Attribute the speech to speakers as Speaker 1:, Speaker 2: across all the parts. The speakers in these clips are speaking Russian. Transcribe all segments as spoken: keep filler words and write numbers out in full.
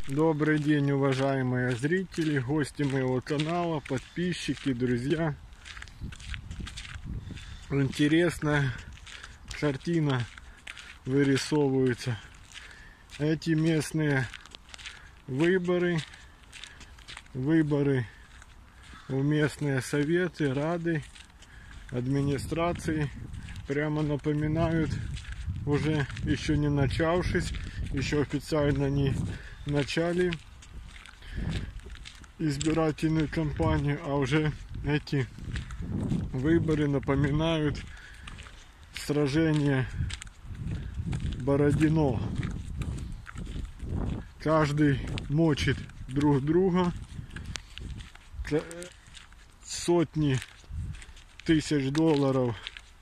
Speaker 1: Добрый день, уважаемые зрители, гости моего канала, подписчики, друзья. Интересная картина вырисовывается. Эти местные выборы, выборы в местные советы, рады, администрации прямо напоминают, уже еще не начавшись, еще официально не начале избирательную кампанию, а уже эти выборы напоминают сражение Бородино. Каждый мочит друг друга, сотни тысяч долларов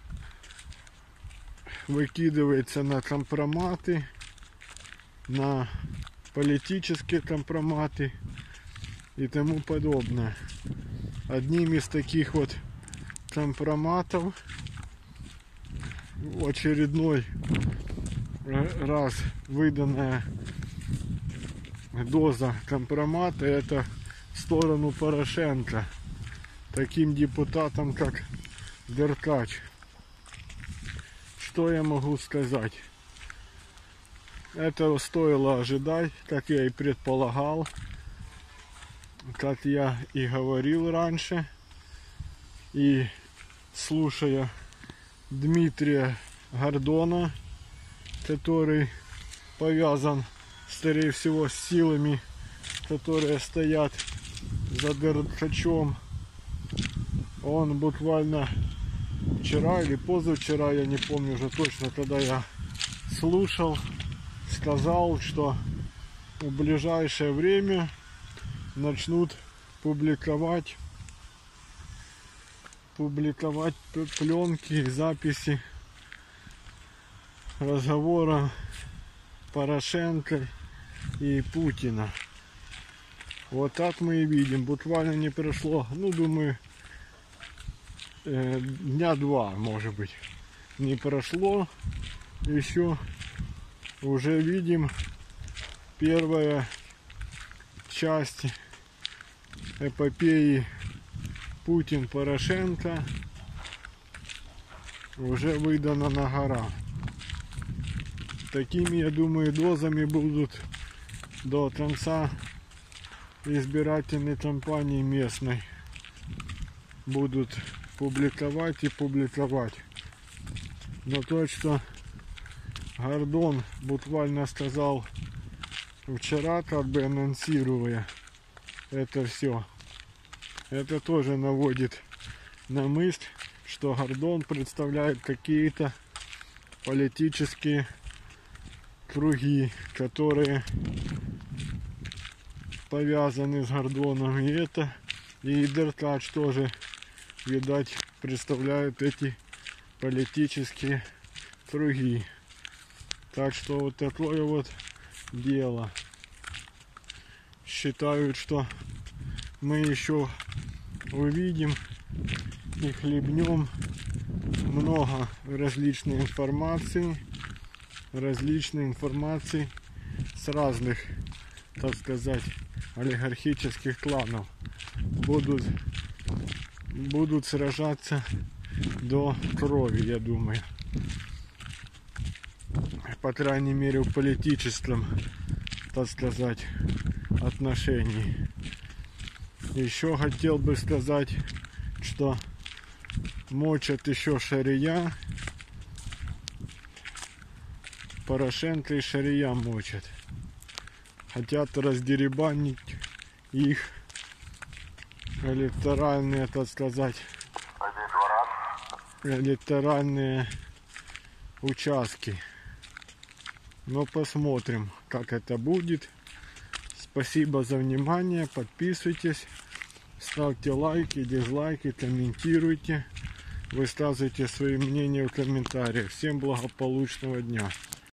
Speaker 1: выкидывается на компроматы, на политические компроматы и тому подобное. Одним из таких вот компроматов, очередной раз выданная доза компромата, это в сторону Порошенко, таким депутатам как Деркач. Что я могу сказать? Этого стоило ожидать, как я и предполагал, как я и говорил раньше. И слушая Дмитрия Гордона, который повязан, скорее всего, с силами, которые стоят за Деркачом, он буквально вчера или позавчера, я не помню уже точно, когда я слушал, сказал, что в ближайшее время начнут публиковать публиковать пленки, записи разговора Порошенко и Путина. Вот так мы и видим. Буквально не прошло, ну, думаю, э, дня два, может быть, не прошло еще. Уже видим первая часть эпопеи Путин-Порошенко уже выдана на гора. Такими, я думаю, дозами будут до конца избирательной кампании местной. Будут публиковать и публиковать. Но то, что Гордон буквально сказал вчера, как бы анонсируя это все, это тоже наводит на мысль, что Гордон представляет какие-то политические круги, которые повязаны с Гордоном. И это, и Деркач тоже, видать, представляют эти политические круги. Так что вот такое вот дело. Считают, что мы еще увидим и хлебнем много различной информации, различной информации с разных, так сказать, олигархических кланов. Будут, будут сражаться до крови, я думаю. По крайней мере, в политическом, так сказать, отношении. Еще хотел бы сказать, что мочат еще Шария. Порошенко и Шария мочат. Хотят раздеребанить их электоральные, так сказать, электоральные участки. Но посмотрим, как это будет. Спасибо за внимание. Подписывайтесь, ставьте лайки, дизлайки, комментируйте, высказывайте свои мнения в комментариях. Всем благополучного дня.